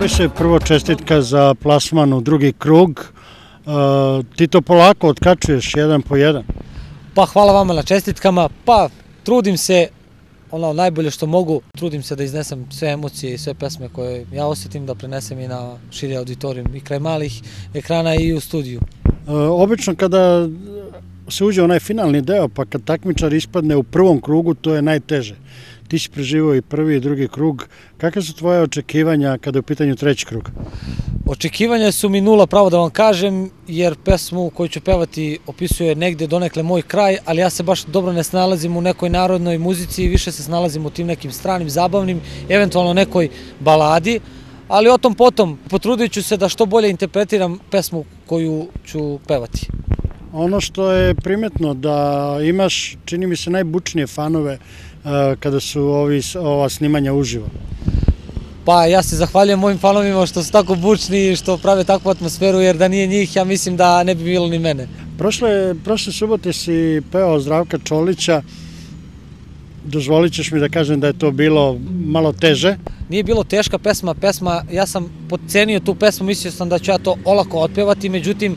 Borise, prvo čestitka za plasman u drugi krug. Ti to polako otkačuješ jedan po jedan. Pa hvala vama na čestitkama, pa trudim se ono najbolje što mogu, trudim se da iznesem sve emocije i sve pesme koje ja osjetim da prenesem i na širi auditorijum i kraj malih ekrana i u studiju. Obično kada se uđe u onaj finalni deo, pa kad takmičar ispadne u prvom krugu, to je najteže. Ti si preživao i prvi i drugi krug. Kakve su tvoje očekivanja kada je u pitanju treći krug? Očekivanja su mi nula, pravo da vam kažem, jer pesmu koju ću pevati opisuje negde donekle moj kraj, ali ja se baš dobro ne snalazim u nekoj narodnoj muzici, više se snalazim u tim nekim stranim, zabavnim, eventualno nekoj baladi, ali o tom potom potrudit ću se da što bolje interpretiram pesmu koju ću pevati. Ono što je primetno da imaš, čini mi se, najbučnije fanove kada su ova snimanja uživo. Pa ja se zahvaljujem mojim fanovima što su tako bučni i što prave takvu atmosferu, jer da nije njih ja mislim da ne bi bilo ni mene. Prošle subote si pevao Zdravka Čolića. Dozvolit ćeš mi da kažem da je to bilo malo teže. Nije bilo teška pesma, ja sam podcenio tu pesmu, mislio sam da ću ja to olako otpevati, međutim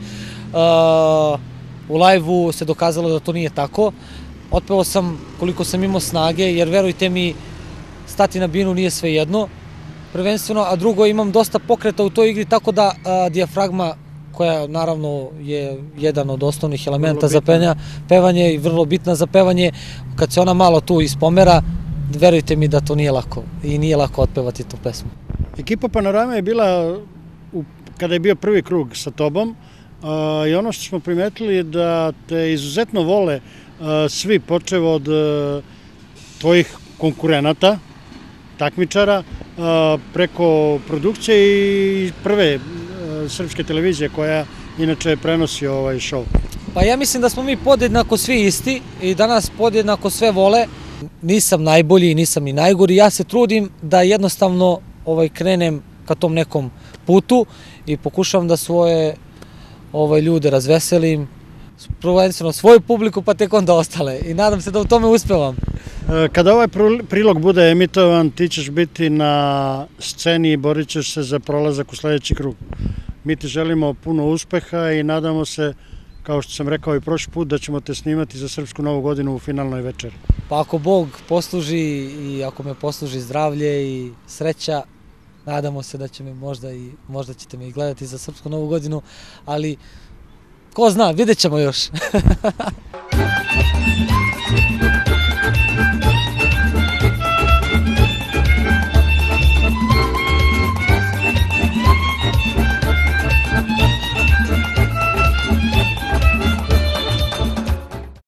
u live-u se dokazalo da to nije tako. Otpevao sam koliko sam imao snage, jer verujte mi, stati na binu nije sve jedno, prvenstveno, a drugo imam dosta pokreta u toj igri, tako da dijafragma, koja naravno je jedan od osnovnih elementa za pevanje i vrlo bitna za pevanje, kad se ona malo tu ispomera, verujte mi da to nije lako i nije lako otpevati tu pesmu. Ekipa Panorame je bila, kada je bio prvi krug sa tobom, i ono što smo primetili je da te izuzetno vole svi, počev od tvojih konkurenata, takmičara, preko produkcije i prve srpske televizije koja inače prenosi ovaj šov. Pa ja mislim da smo mi podjednako svi isti i da nas podjednako sve vole. Nisam najbolji, nisam ni najgori, ja se trudim da jednostavno krenem ka tom nekom putu i pokušavam da svoje ljude razveselim, prvenstveno svoju publiku pa tek onda ostale i nadam se da u tome uspevam. Kada ovaj prilog bude emitovan, ti ćeš biti na sceni i borit ćeš se za prolazak u sledeći krug. Mi ti želimo puno uspeha i nadamo se, kao što sam rekao i prošli put, da ćemo te snimati za Srpsku novu godinu u finalnoj večeri. Pa ako Bog posluži i ako me posluži zdravlje i sreća, nadamo se da će me možda ćete me i gledati za Srpsku novu godinu, ali ko zna, vidjet ćemo još.